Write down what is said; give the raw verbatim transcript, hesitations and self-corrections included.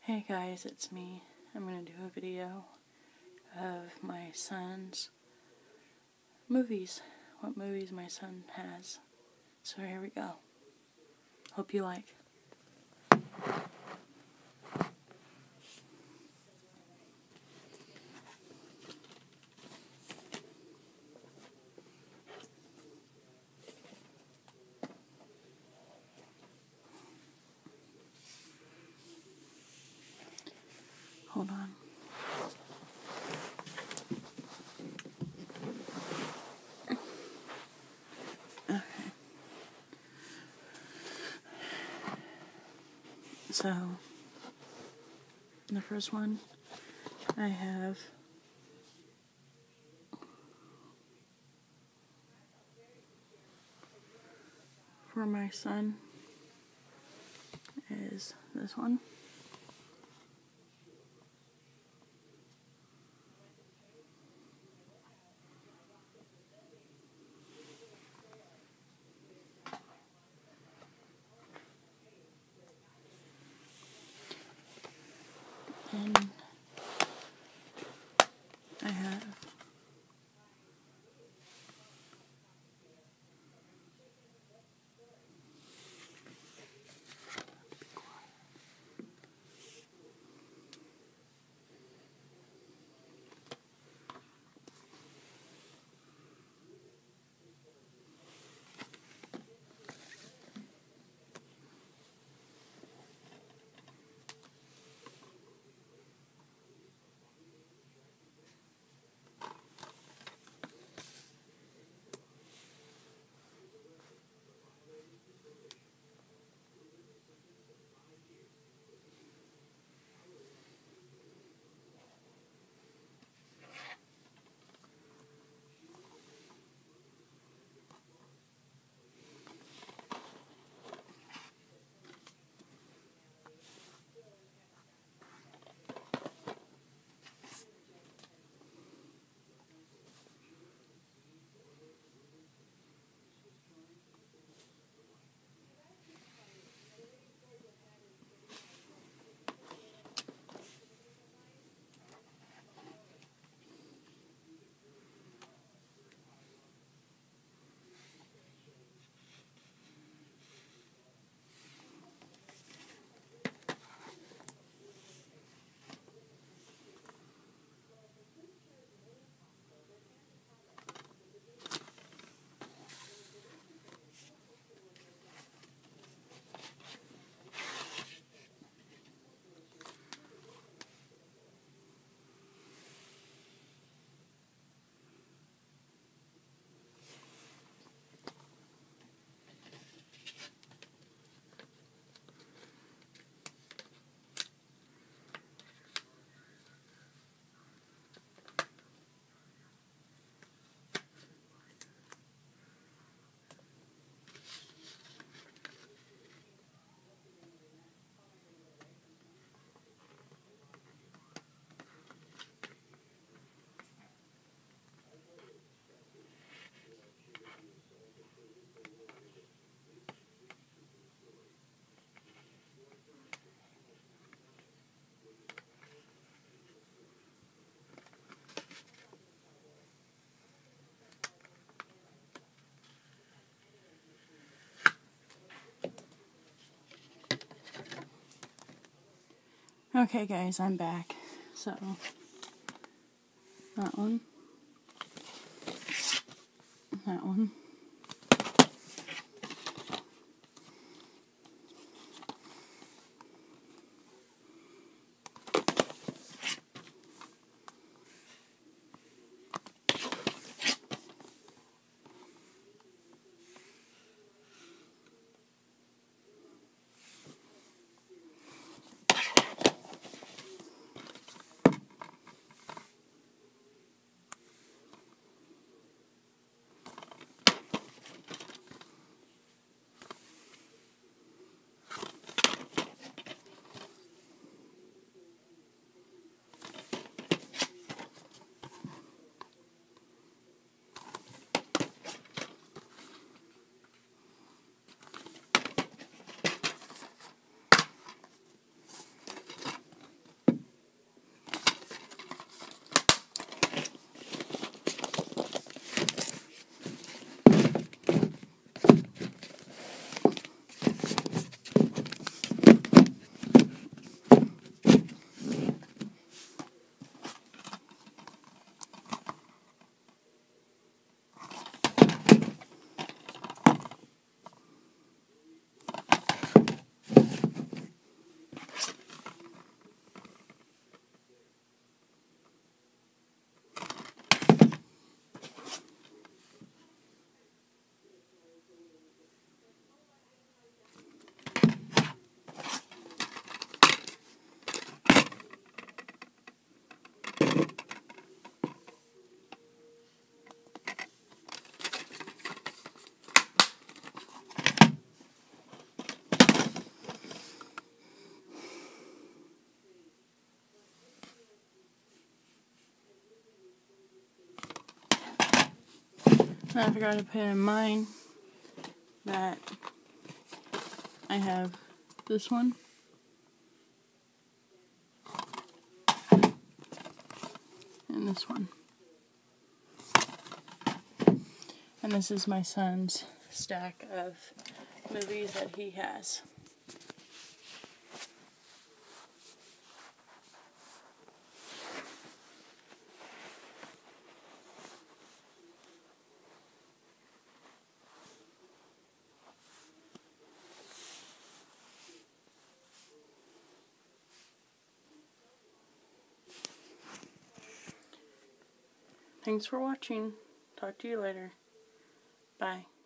Hey guys, it's me. I'm going to do a video of my son's movies. What movies my son has. So here we go. Hope you like. Hold on. Okay. So, the first one I have for my son is this one. And I have Okay guys, I'm back. So, that one, that one, I forgot to put in mine that I have this one. And this one. And this is my son's stack of movies that he has. Thanks for watching. Talk to you later. Bye.